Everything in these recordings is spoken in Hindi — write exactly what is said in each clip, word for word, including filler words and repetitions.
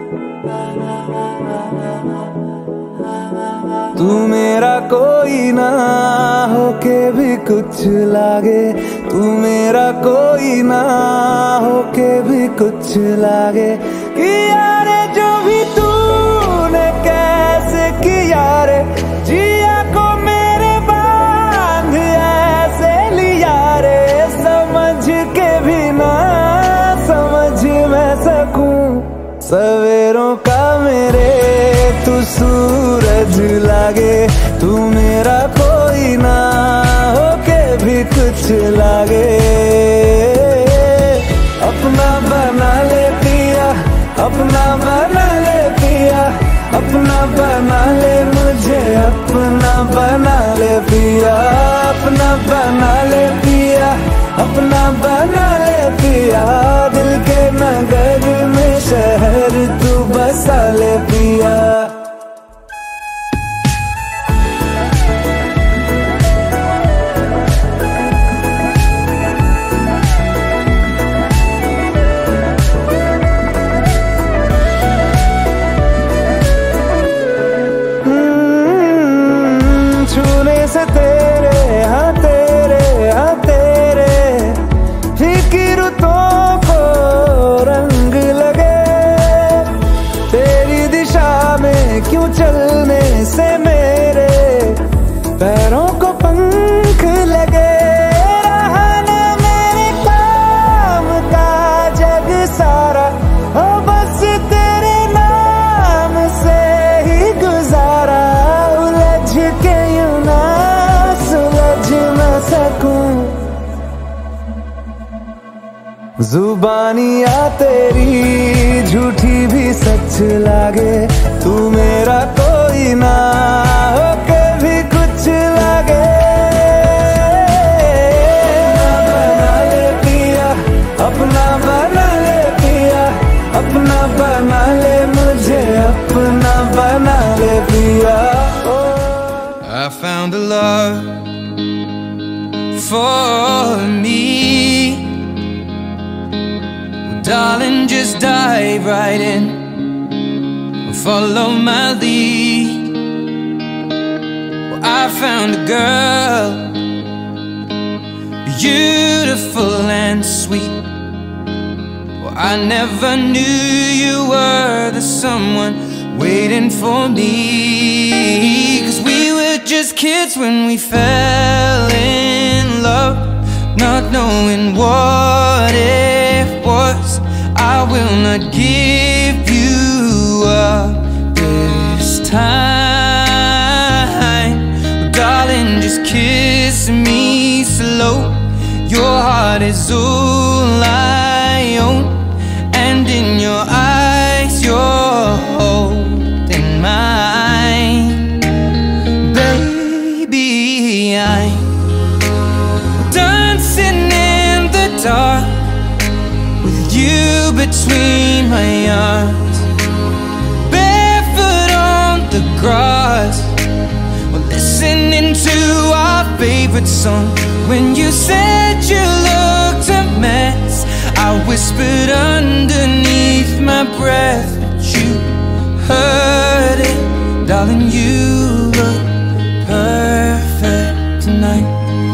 तू मेरा कोई ना होके भी कुछ लागे, तू मेरा कोई ना होके भी कुछ लागे। कि यारे जो भी तूने कैसे किया रे, जिया को मेरे बांध ऐसे लिया रे। समझ के भी ना समझ मैं सकूं, सवेरों का मेरे तू सूरज लागे। तू मेरा कोई ना होके भी कुछ लागे। अपना बना ले पिया, अपना बना ले पिया, अपना बना ले मुझे, अपना बना ले पिया, अपना बना ले पिया, अपना बना ले पिया। दिल के नगर में शहर तू बसा ले पिया। से तेरे हाँ तेरे हाँ तेरे फीकी रुतों को रंग लगे। तेरी दिशा में क्यों चलने से मेरे पैरों को पंख लगे। रहा ना मेरे काम का जग सारा, हो बस तेरे नाम से ही गुजारा। उलझ के यूं ना जुबानियाँ तेरी झूठी भी सच लागे। तू मेरा कोई ना होके भी कुछ लागे। अपना बना ले पिया, अपना बना ले मुझे, अपना बना ले पिया। I found a love for me. Darling, just dive right in, follow my lead. Well, I found a girl, beautiful and sweet. Well, I never knew you were the someone waiting for me. 'Cause we were just kids when we fell in love, not knowing what it was. I will not give you up this time. Darling, just kiss me slow. Your heart is all I own, and in your eyes you're holding mine. Baby, I'm dancing in the dark with you between my arms, barefoot on the grass. We're listening to our favorite song. When you said you looked a mess, I whispered underneath my breath, but you heard it. Darling, you look perfect tonight.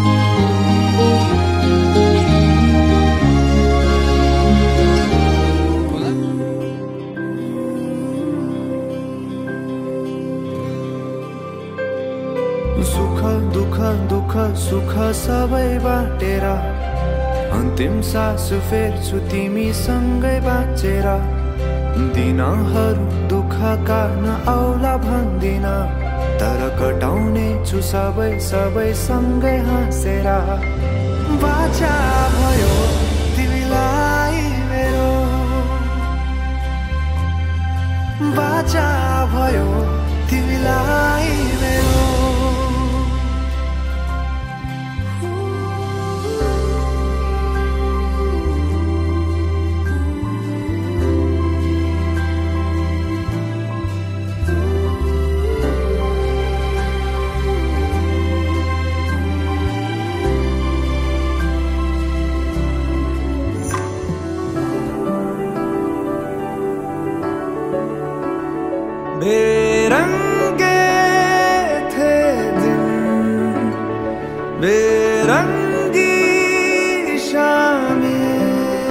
सुख दुख दुख सुख सबै बाटेर अन्तिम सास फेर्छु तिमीसँगै बाँचेर। दिनहरू दुःखका नआउला भन्दिन, तर कटाउने छु सबै सबै सँगै हाँसेर। बाचा भयो तिमीलाई मेरो, बाचा भयो तिमीलाई मेरो। बेरंगे थे दिन, बेरंगी शामें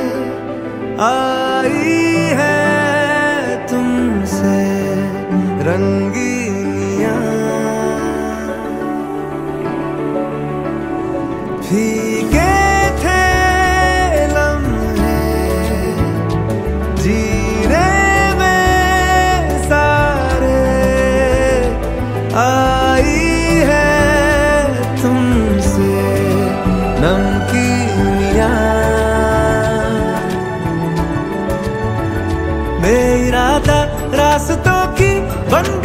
आई है तुमसे रंगीनियां। फीके थे लम्हे जीने में सारे, आई है तुमसे नमकीनियां। बेइरादा रास्तों की बंद